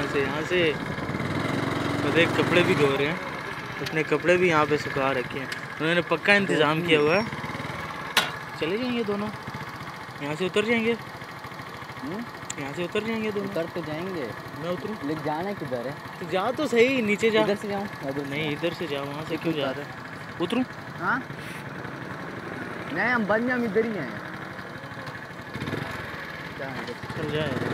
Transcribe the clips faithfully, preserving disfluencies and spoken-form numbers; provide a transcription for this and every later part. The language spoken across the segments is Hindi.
से यहाँ से तो देख कपड़े भी धो रहे हैं, अपने कपड़े भी यहाँ पे सुखा रखे हैं उन्होंने, पक्का इंतज़ाम किया हुआ है। चले जाएंगे दोनों, यहाँ से उतर जाएंगे, यहाँ से उतर जाएंगे दोनों। उतर तो जाएंगे, मैं उतरूँ? लेकिन जाना किधर है? तो जा तो सही, नीचे जा। इधर से जाऊँ? नहीं इधर से जा, वहाँ से क्यों जा रहा है? उतरूँ? हाँ नहीं, हम बन हम इधर ही हैं। चल जाए।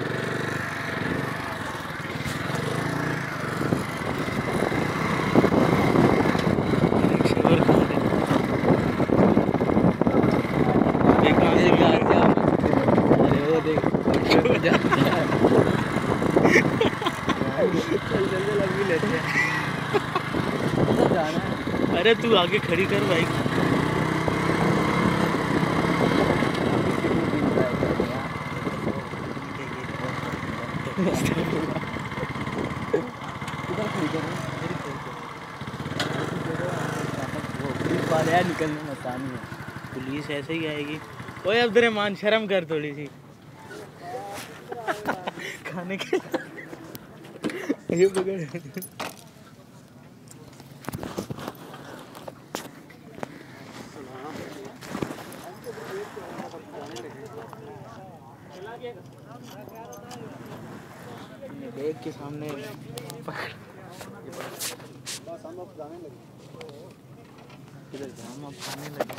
अरे तू आगे खड़ी कर बाइक। निकलने में आसानी है, पुलिस ऐसे ही आएगी। ओए अब्दुर्रहमान शर्म कर थोड़ी सी खाने के ये पकड़। देख के सामने पकड़। किधर जाम अब खाने लगे।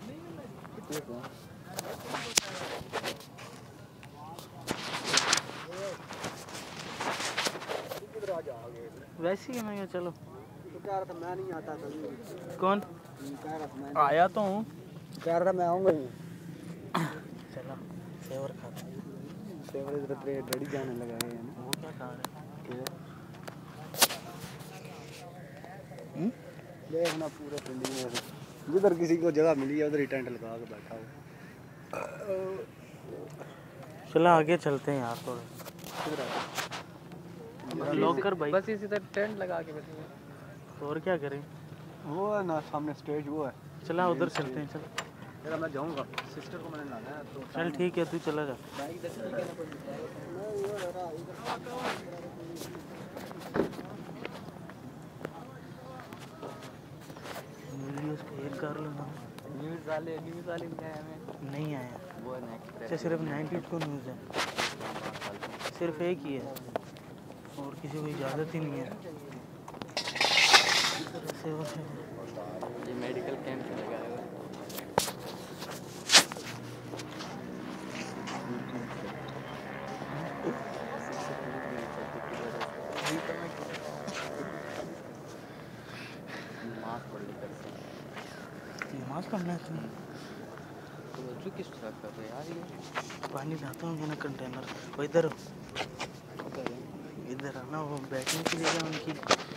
वैसे ही मैं क्या, चलो तो कह रहा था मैं नहीं आता था। कौन कह रहा था मैं आया तो हूँ, कह रहा था मैं आऊँगा। चलो सेवर खाते हैं। सेवर इधर तेरे डैडी जाने लगा है ना। वो क्या खा रहे हैं? देखना पूरे पिंडी में जिधर किसी को जगह मिली है उधर ही टेंट लगा के बैठा हो। चलो आगे चलते हैं यार थोड़ा। लॉक कर भाई, बस इसी तरह टेंट लगा के बैठे। और क्या करें? वो है ना सामने स्टेज वो है। चला उधर चलते हैं। चल जरा मैं जाऊंगा, सिस्टर को मैंने लाना है तो चल ठीक है, तू चला जा। न्यूज़ को एक कर लेना। न्यूज़ वाले न्यूज़ वाले भी आए हमें नहीं आया वो है नेक्स्ट। अच्छा सिर्फ नाइन्टीज़ को न्यूज़ है, सिर्फ एक ही है और किसी को इजाज़त ही नहीं है। ये मेडिकल कैंप लगा है। नमाज पढ़ना है तुम्हें? तो किस तरह कर रहे यार? ये पानी लाता हूँ मैंने कंटेनर। वो इधर इधर आना, वो बैठने की जगह उनकी।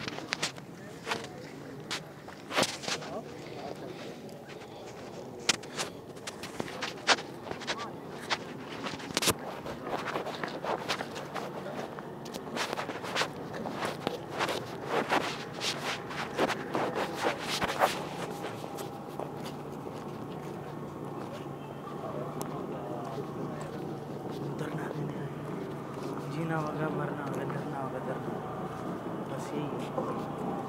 जीना होगा, मरना होगा, डरना होगा, डरना, बस यही है।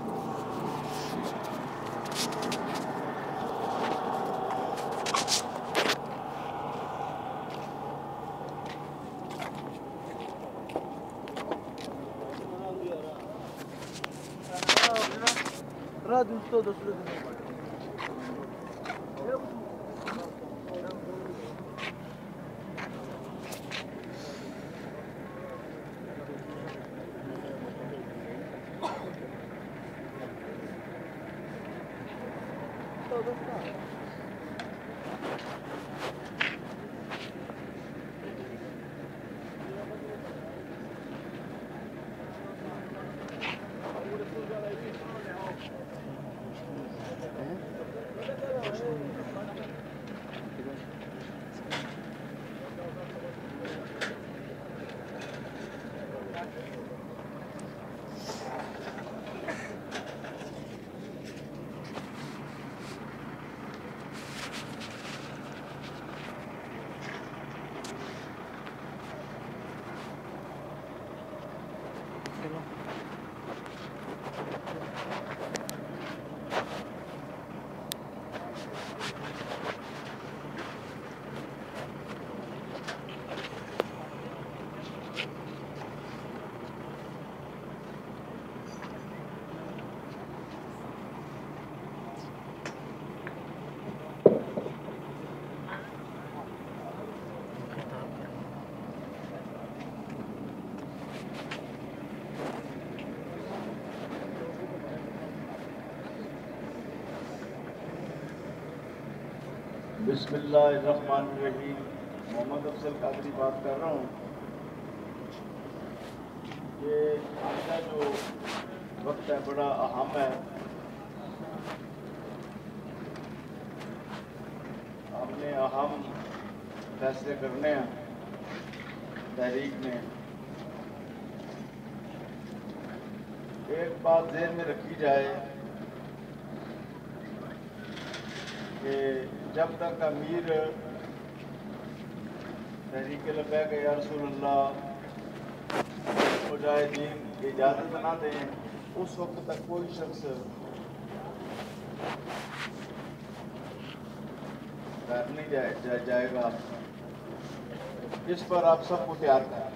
रात तो दस लोग चलो बिस्मिल्लाहिर्रहमानिर्रहीम। मोहम्मद अफजल कादरी बात कर रहा हूँ। ये आज का जो वक्त है बड़ा अहम है। हमने अहम फैसले करने हैं तहरीक में। एक बात ज़हन में रखी जाए कि जब तक अमीर तहरीक लब्बैक या रसूलुल्लाह मुजाहिदीन की इजाज़त ना दें, उस वक्त तक कोई शख्स घर नहीं जाए, जा, जाएगा। इस पर आप सबको तैयार करें।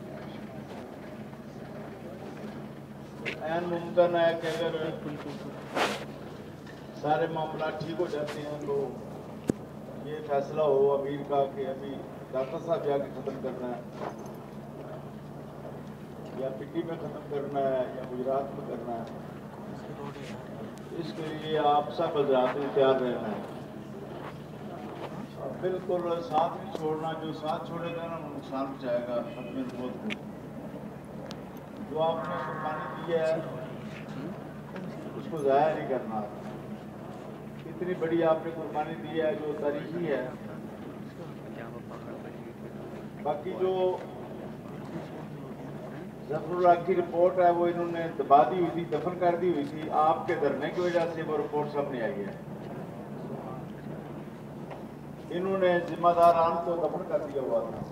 ऐन मुमकिन है कि अगर सारे मामला ठीक हो जाते हैं तो ये फैसला हो अमीर का कि अभी डॉक्टर साहब जाके ख़त्म करना है या पिंडी में ख़त्म करना है या गुजरात में करना है। इसके लिए आप सब हजरात में तैयार रहना है। बिल्कुल साथ नहीं छोड़ना। जो साथ छोड़ेगा ना नुकसान पहुँचाएगा अपने नबूवत को। जो आपने कुर्बानी दी है उसको ज़ाया नहीं करना। इतनी बड़ी आपने कुर्बानी दी है जो तारीखी है। बाकी जो ज़फरुल्लाह की रिपोर्ट है वो इन्होंने दबा दी हुई थी, दफन कर दी हुई थी। आपके धरने की वजह से वो रिपोर्ट सामने आई है। इन्होंने जिम्मेदारान को दफन कर दिया हुआ था।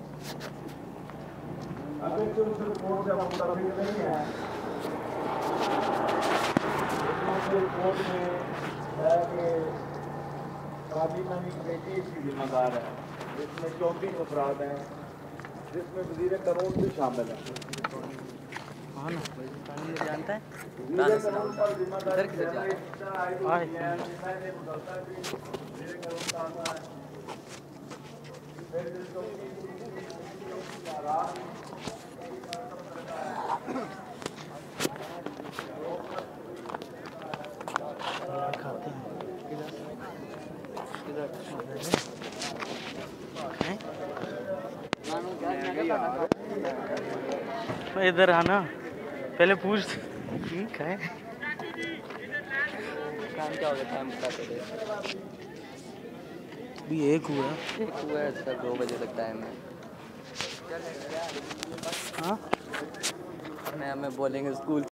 अगर जो उस रिपोर्ट से मुताबिक नहीं है, रिपोर्ट में है कि काबीना की कमेटी इसकी जिम्मेदार है, जिसमें चौंतीस अफराद हैं, जिसमें वजीर कानून भी शामिल है। हाँ ना, कानून जानता है। वजीर कानून पर जिम्मेदारी खाते हैं इधर आना, पहले पूछ ठीक है। काम क्या हो गया? टाइम बताते थे। अभी एक हुआ एक हुआ है, इसका दो बजे तक टाइम है। हाँ मैं हमें बोलेंगे स्कूल